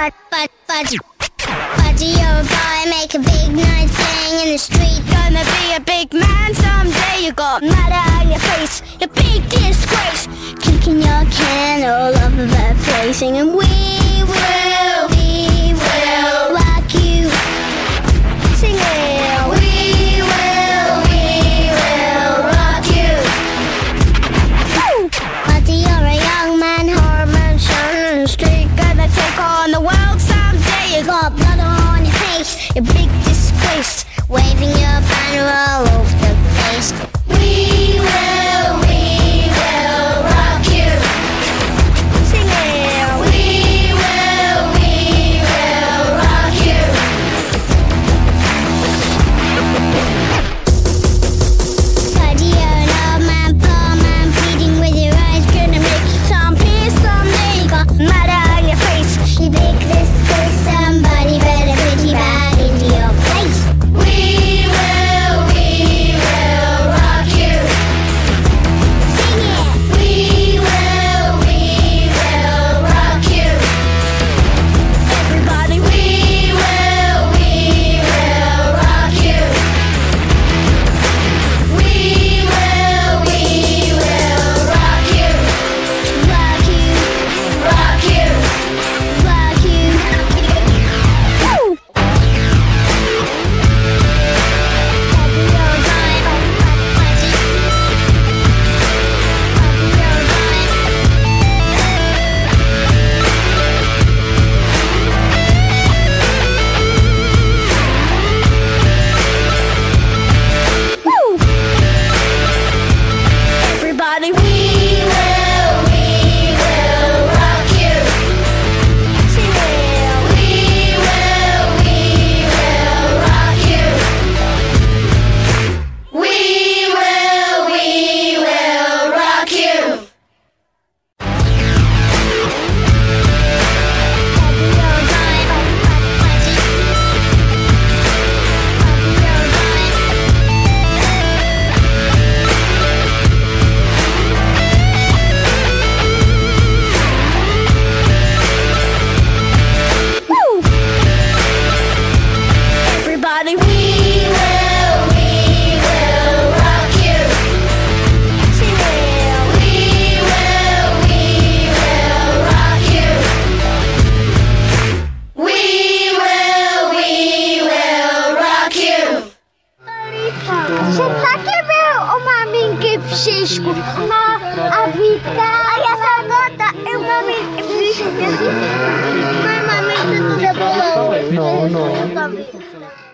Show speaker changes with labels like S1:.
S1: Buddy, you're a boy, make a big noise playing in the street. Gonna be a big man someday. You got mudder on your face, you big disgrace. Kicking your can all over the place, singing we will rock you. Singing we will rock you. Buddy, you're a young man, hormones shining in the street. Gonna take on the world someday. You got blood on your face, you big disgrace. Waving your banner all over the place. We will rock you. Singing we will rock you. Buddy, you're an old man, poor man, pleading with your eyes. Gonna make you some peace someday. You got mudder on your face, you big disgrace. Somebody better put you back into your place. We will rock you. Sing it. We will rock you. Everybody, we will rock you. We will rock you. Rock you. Rock you. Rock you. Woo! Everybody, we will rock you. Sing it. We will rock you. We will rock you. Woo! Everybody, we will rock you. Sing it. We will rock you. We will rock you.
S2: Takie był o maminkę Brzyszku, a Witka, a ja samota, i maminkę Brzyszku. Moja maminka to zabolało.
S3: No.